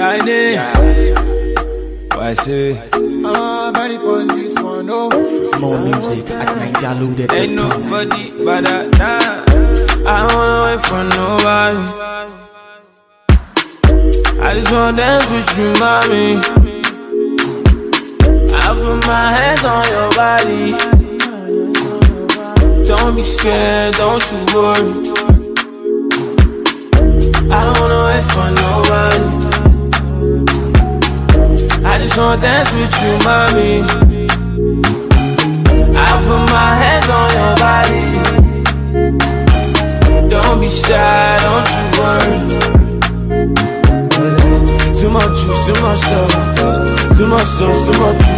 I need. Why say? Very police one, no. More music at NigerLoaded. Ain't nobody but that. I don't wanna wait for nobody. I just wanna dance with you, mommy. I put my hands on your body. Don't be scared, don't you worry. I don't wanna wait for nobody. I just wanna dance with you, mommy. I put my hands on your body. Don't be shy, don't you worry. Too much juice, too much sauce, too much sauce, too much juice.